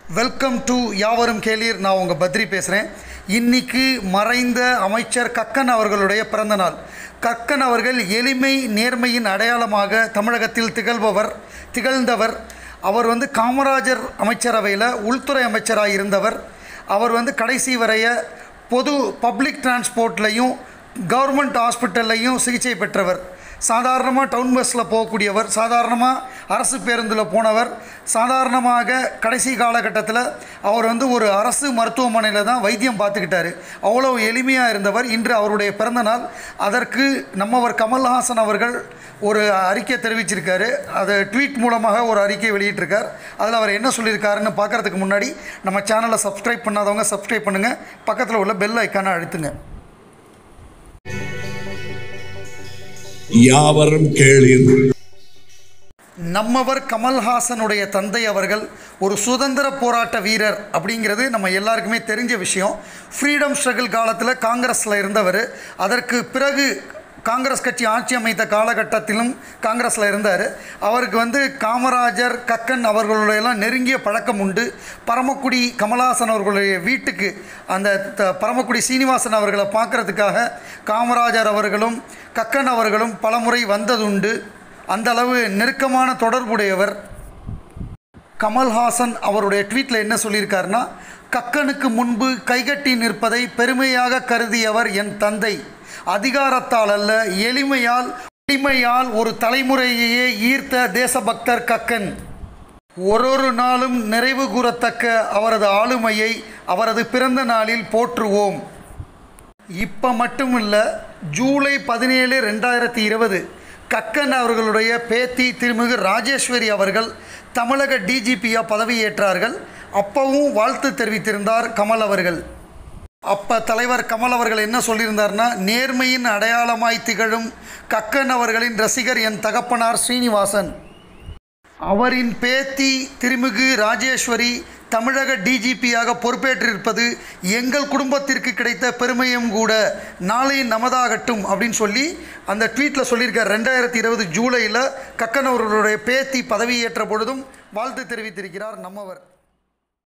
Welcome to யாவரும் கேளீர். நான் உங்கள் பத்ரி பேசுகிறேன். இன்றைக்கி மறைந்த அமைச்சர் கக்கன் அவர்களுடைய பிறந்தநாள். கக்கன் அவர்கள் எளிமை நேர்மையின் அடையாளமாக தமிழகத்தில் திகழ்ந்தவர். அவர் காமராஜர் அமைச்சரவையில் உள்துறை அமைச்சராக இருந்தவர். அவர் கடைசி வரைய பொது பப்ளிக் டிரான்ஸ்போர்ட்லையும் கவர்மெண்ட் ஹாஸ்பிட்டல்லையும் சிகிச்சை பெற்றவர். சாதாரணமாக டவுன் பஸ்ஸில் போகக்கூடியவர், சாதாரணமாக அரசு பேருந்தில் போனவர். சாதாரணமாக கடைசி காலகட்டத்தில் அவர் ஒரு அரசு மருத்துவமனையில் தான் வைத்தியம் பார்த்துக்கிட்டார். அவ்வளோ எளிமையாக இருந்தவர். இன்று அவருடைய பிறந்தநாள். அதற்கு நம்மவர் கமல்ஹாசன் அவர்கள் ஒரு அறிக்கை தெரிவிச்சிருக்காரு. அதை ட்வீட் மூலமாக ஒரு அறிக்கை வெளியிட்டிருக்கார். அதில் அவர் என்ன சொல்லியிருக்காருன்னு பார்க்குறதுக்கு முன்னாடி நம்ம சேனலை சப்ஸ்கிரைப் பண்ணாதவங்க சப்ஸ்கிரைப் பண்ணுங்கள். பக்கத்தில் உள்ள பெல் ஐக்கானை அழுத்துங்க. யாவரும் கேளீர். நம்மவர் கமல்ஹாசனுடைய தந்தை அவர்கள் ஒரு சுதந்திர போராட்ட வீரர் அப்படிங்கிறது நம்ம எல்லாருக்குமே தெரிஞ்ச விஷயம். ஃப்ரீடம் ஸ்ட்ரகிள் காலத்தில் காங்கிரஸில் இருந்தவர். அதற்கு பிறகு காங்கிரஸ் கட்சி ஆட்சி அமைத்த காலகட்டத்திலும் காங்கிரஸில் இருந்தார். அவருக்கு காமராஜர் கக்கன் அவர்களுடையெல்லாம் நெருங்கிய பழக்கம் உண்டு. பரமக்குடி கமல்ஹாசன் அவர்களுடைய வீட்டுக்கு அந்த பரமக்குடி சீனிவாசன் அவர்களை பார்க்குறதுக்காக காமராஜர் அவர்களும் கக்கன் அவர்களும் பலமுறை வந்ததுண்டு. அந்தளவு நெருக்கமான தொடர்புடையவர். கமல்ஹாசன் அவருடைய ட்வீட்டில் என்ன சொல்லியிருக்காருன்னா, கக்கனுக்கு முன்பு கைகட்டி நிற்பதை பெருமையாக கருதியவர் என் தந்தை. அதிகாரத்தால் அல்ல, எளிமையால் ஒரு தலைமுறையையே ஈர்த்த தேசபக்தர் கக்கன். ஒரு நாளும் நிறைவு கூறத்தக்க அவரது ஆளுமையை அவரது பிறந்த நாளில் போற்றுவோம். இப்போ மட்டும் இல்லை, ஜூலை 17, 2020 கக்கன் அவர்களுடைய பேத்தி திருமிகு ராஜேஸ்வரி அவர்கள் தமிழக டிஜிபியாக பதவியேற்றார்கள். அப்பவும் வாழ்த்து தெரிவித்திருந்தார் கமல் அவர்கள். அப்போ தலைவர் கமல் அவர்கள் என்ன சொல்லியிருந்தார்னா, நேர்மையின் அடையாளமாய் திகழும் கக்கன் அவர்களின் ரசிகர் என் தகப்பனார் ஸ்ரீனிவாசன். அவரின் பேத்தி திருமிகு ராஜேஸ்வரி தமிழக டிஜிபியாக பொறுப்பேற்றிருப்பது எங்கள் குடும்பத்திற்கு கிடைத்த பெருமையும் கூட. நாளை நமதாகட்டும் அப்படின்னு சொல்லி அந்த ட்வீட்டில் சொல்லியிருக்கார். 2020 ஜூலையில் கக்கன் அவர்களுடைய பேத்தி பதவியேற்ற பொழுதும் வாழ்த்து தெரிவித்திருக்கிறார் நம்மவர்.